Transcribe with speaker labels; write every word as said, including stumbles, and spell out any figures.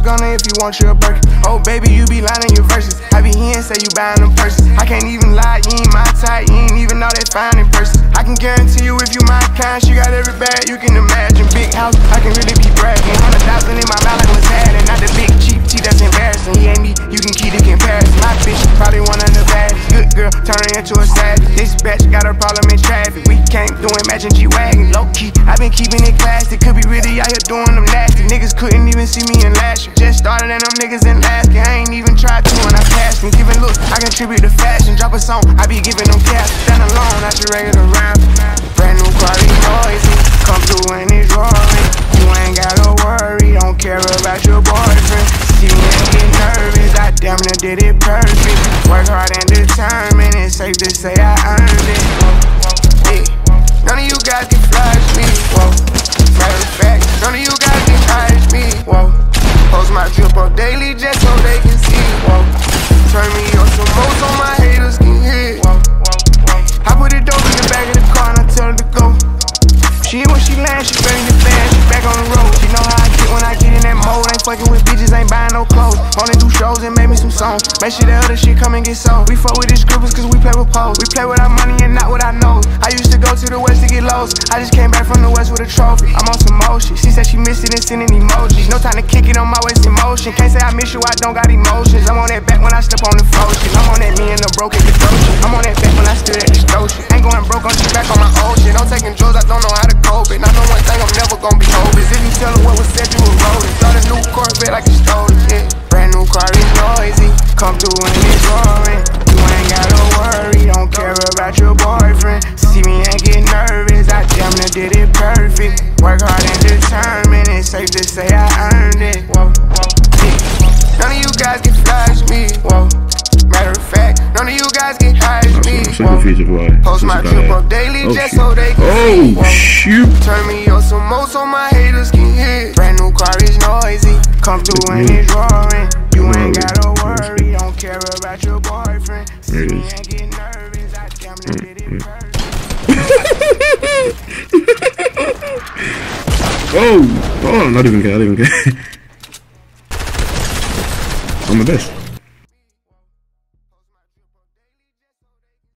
Speaker 1: gunner if you want you a Birkin. Oh baby, you be lying in your verses. I be here and say you buying them purses. I can't even lie, you ain't my type, you ain't even know that fine in person. I can guarantee you if you my kind, she got every bag you can imagine. Big house, I can really be bragging. Hundred thousand in my mouth like what's happening. Not the big cheap tea that's embarrassing. He ain't me, you can keep the comparison. My bitch probably one of the baddest. Good girl, turn her into a savage. This bitch got a problem in traffic. We can't do it, matching G-Wagon. Low key, I been keeping it classy. Could be really out here doing them nasty. Niggas couldn't even see me in last year. Just started and them niggas in last year. I ain't even tried to and I passed them. Giving looks, I contribute to fashion. Drop a song, I be giving them cash. Stand alone, not your regular round. Brand new car, these noisy. Come through and it's roaring. You ain't gotta worry, don't care about your boyfriend. See me and get nervous, I damn near did it perfect. Work hard and determined, it's safe to say I earned it. Yeah. None of you guys can flash me, whoa. Matter of fact, none of you guys can hide me, whoa. Post my drip up daily just so they can see, whoa. Turn me up some more so my haters can hear, whoa. I put it dope in the back of the car and I tell her to go. She when she lands, she ready to fast, she back on the road. She know how I get when I get in that mode. Ain't fucking with bitches, ain't buying no clothes. Only do shows and make me some songs. Make sure the other shit come and get sold. We fuck with these scribbles cause we play with poles. We play with our money and not with our nose. I used to go to the west to get lost. I just came back from the west with a trophy. I'm on some motion. She said she missed it and sending emojis. No time to kick it on my waist in motion. Can't say I miss you, I don't got emotions. I'm on that back when I step on the floor shit. I'm on that me and the broke at the ocean. I'm on that back when I stood at the station. Ain't going broke on shit back on my old shit. I'm taking drugs, I don't know how to cope it. I know one thing, I'm never gonna be hopeless. If you tell her what was said, you were rolling. Start a new Corvette like you stole it, yeah. Brand new car is noisy. Come through and it's roaring. You ain't gotta worry, don't care about your boyfriend. See me and get nervous, I damn near did it perfect. Work hard and determined, it's safe to say I earned it, whoa. Yeah. None of you guys can flash me, whoa. Matter of fact, none of you guys can hide me, whoa. Post my trip up daily
Speaker 2: oh,
Speaker 1: just
Speaker 2: shoot.
Speaker 1: so they can
Speaker 2: Oh,
Speaker 1: see,
Speaker 2: shoot.
Speaker 1: Turn me up some more so my haters can hear. Brand new car is noisy. Come through and it's roaring. You ain't gotta worry, don't care about your boyfriend. See me and get nervous, I damn near did it perfect.
Speaker 2: Oh, oh, not even care, I don't even care. I'm the best.